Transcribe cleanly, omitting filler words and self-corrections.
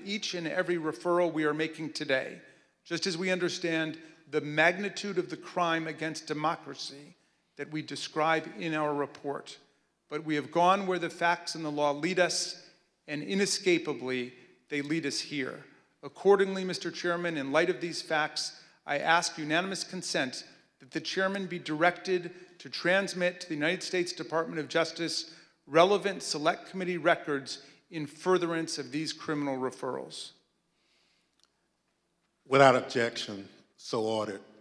each and every referral we are making today, just as we understand the magnitude of the crime against democracy that we describe in our report. But we have gone where the facts and the law lead us, and inescapably, they lead us here. Accordingly, Mr. Chairman, in light of these facts, I ask unanimous consent that the chairman be directed to transmit to the United States Department of Justice relevant Select Committee records in furtherance of these criminal referrals. Without objection, so ordered.